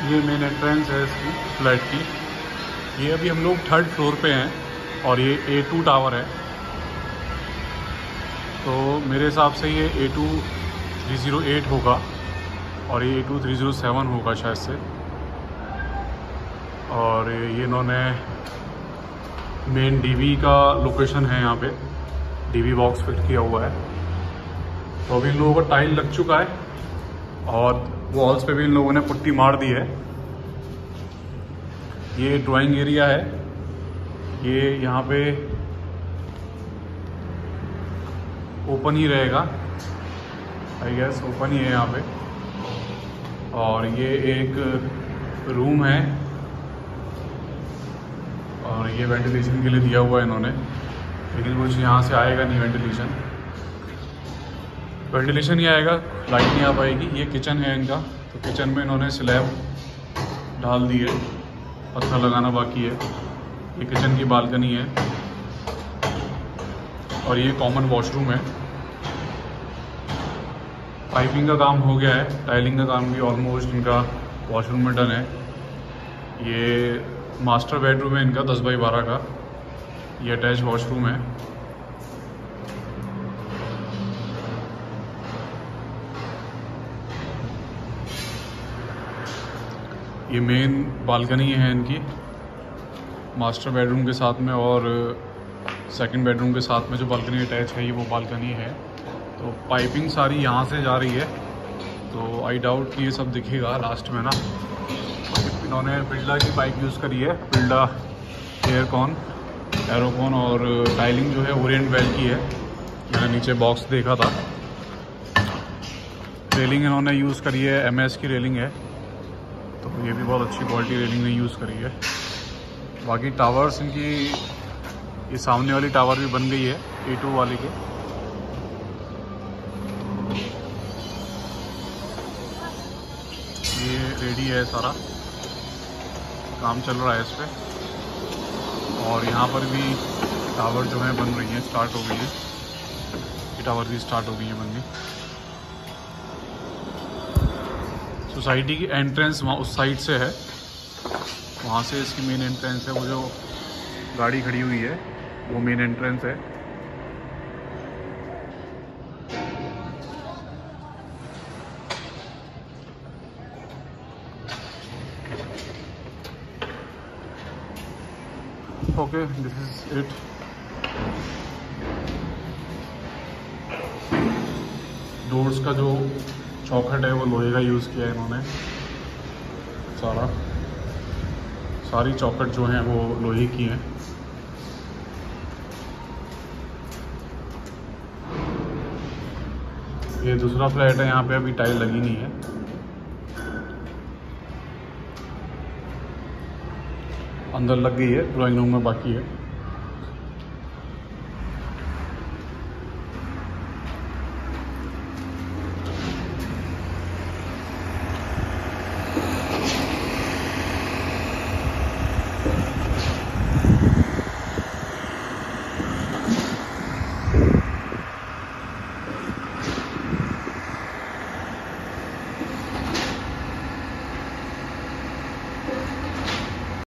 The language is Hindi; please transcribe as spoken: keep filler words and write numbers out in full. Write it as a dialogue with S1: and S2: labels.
S1: ये मेन एंट्रेंस है इसकी फ्लैट की। ये अभी हम लोग थर्ड फ्लोर पे हैं और ये ए टू टावर है, तो मेरे हिसाब से ये A two three zero eight होगा और ये A two three zero seven होगा शायद से। और ये इन्होंने मेन डीवी का लोकेशन है, यहाँ पे डीवी बॉक्स फिट किया हुआ है। तो अभी इन लोगों का टाइल लग चुका है और वॉल्स पे भी इन लोगों ने पुट्टी मार दी है। ये ड्राइंग एरिया है, ये यहाँ पे ओपन ही रहेगा, आई गेस ओपन ही है यहाँ पे। और ये एक रूम है और ये वेंटिलेशन के लिए दिया हुआ है इन्होंने, लेकिन कुछ यहाँ से आएगा नहीं वेंटिलेशन वेंटिलेशन ही आएगा, लाइट नहीं आ पाएगी। ये किचन है इनका, तो किचन में इन्होंने स्लैब डाल दी है, पत्थर लगाना बाकी है। ये किचन की बालकनी है और ये कॉमन वॉशरूम है। पाइपिंग का काम हो गया है, टाइलिंग का काम भी ऑलमोस्ट इनका वॉशरूम में डन है। ये मास्टर बेडरूम है इनका दस बाई बारह का, ये अटैच वॉशरूम है। ये मेन बालकनी है इनकी मास्टर बेडरूम के साथ में, और सेकंड बेडरूम के साथ में जो बालकनी अटैच है ये वो बालकनी है। तो पाइपिंग सारी यहाँ से जा रही है, तो आई डाउट कि ये सब दिखेगा लास्ट में ना। इन्होंने बिल्डा की पाइप यूज़ करी है, बिल्डा एयरकॉन एरोकॉन, और टाइलिंग जो है ओरिएंट वेल की है। मैंने नीचे बॉक्स देखा था। रेलिंग इन्होंने यूज़ करी है, एम एस की रेलिंग है, तो ये भी बहुत अच्छी क्वालिटी रेलिंग ने यूज़ करी है। बाकी टावर्स इनकी, ये सामने वाली टावर भी बन गई है ए टू वाली के। ये रेडी है, सारा काम चल रहा है इस पर। और यहाँ पर भी टावर जो है बन रही है, स्टार्ट हो गई है। ये टावर भी स्टार्ट हो गई है बननी। सोसाइटी की एंट्रेंस वहाँ उस साइड से है, वहाँ से इसकी मेन एंट्रेंस है। वो जो गाड़ी खड़ी हुई है वो मेन एंट्रेंस है। Okay, this is it. Doors का जो चौखट है वो लोहे का यूज़ किया है इन्होंने। सारा सारी चौखट जो हैं वो लोहे की हैं। ये दूसरा फ्लैट है, यहाँ पे अभी टाइल लगी नहीं है। अंदर लग गई है, ड्राइंग रूम में बाकी है।